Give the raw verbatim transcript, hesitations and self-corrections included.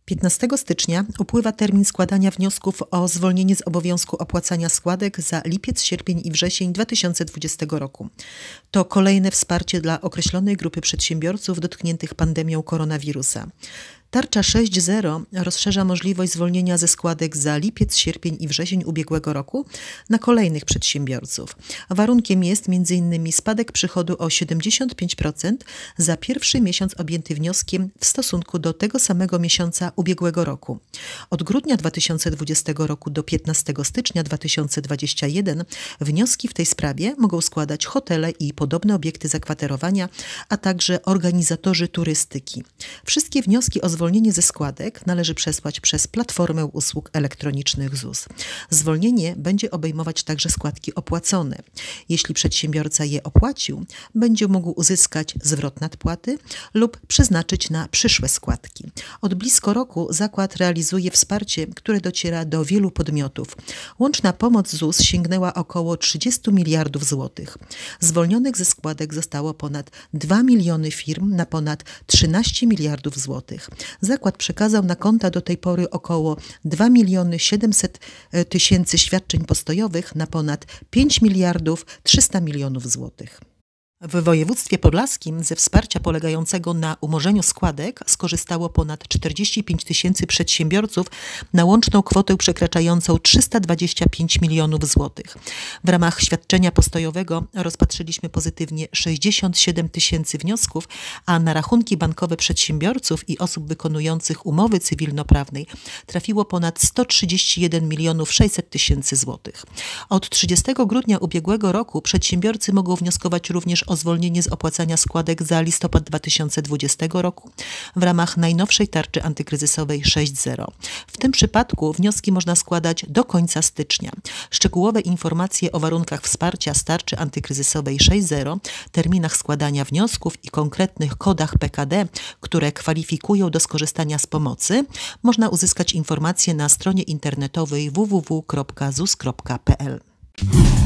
piętnastego stycznia upływa termin składania wniosków o zwolnienie z obowiązku opłacania składek za lipiec, sierpień i wrzesień dwa tysiące dwudziestego roku. To kolejne wsparcie dla określonej grupy przedsiębiorców dotkniętych pandemią koronawirusa. Tarcza sześć zero rozszerza możliwość zwolnienia ze składek za lipiec, sierpień i wrzesień ubiegłego roku na kolejnych przedsiębiorców. Warunkiem jest między innymi spadek przychodu o siedemdziesiąt pięć procent za pierwszy miesiąc objęty wnioskiem w stosunku do tego samego miesiąca ubiegłego roku. Od grudnia dwa tysiące dwudziestego roku do piętnastego stycznia dwa tysiące dwudziestego pierwszego wnioski w tej sprawie mogą składać hotele i podobne obiekty zakwaterowania, a także organizatorzy turystyki. Wszystkie wnioski o zwolnienie ze składek należy przesłać przez Platformę Usług Elektronicznych Z U S. Zwolnienie będzie obejmować także składki opłacone. Jeśli przedsiębiorca je opłacił, będzie mógł uzyskać zwrot nadpłaty lub przeznaczyć na przyszłe składki. Od blisko roku zakład realizuje wsparcie, które dociera do wielu podmiotów. Łączna pomoc Z U S sięgnęła około trzydziestu miliardów złotych. Zwolnionych ze składek zostało ponad dwa miliony firm na ponad trzynaście miliardów złotych. Zakład przekazał na konta do tej pory około dwa miliony siedemset tysięcy świadczeń postojowych na ponad pięć miliardów trzysta milionów złotych. W województwie podlaskim ze wsparcia polegającego na umorzeniu składek skorzystało ponad czterdzieści pięć tysięcy przedsiębiorców na łączną kwotę przekraczającą trzysta dwadzieścia pięć milionów złotych. W ramach świadczenia postojowego rozpatrzyliśmy pozytywnie sześćdziesiąt siedem tysięcy wniosków, a na rachunki bankowe przedsiębiorców i osób wykonujących umowy cywilnoprawnej trafiło ponad sto trzydzieści jeden milionów sześćset tysięcy złotych. Od trzydziestego grudnia ubiegłego roku przedsiębiorcy mogą wnioskować również o zwolnienie z opłacania składek za listopad dwa tysiące dwudziestego roku w ramach najnowszej tarczy antykryzysowej sześć zero. W tym przypadku wnioski można składać do końca stycznia. Szczegółowe informacje o warunkach wsparcia z tarczy antykryzysowej sześć zero, terminach składania wniosków i konkretnych kodach P K D, które kwalifikują do skorzystania z pomocy, można uzyskać informacje na stronie internetowej w w w kropka z u s kropka p l.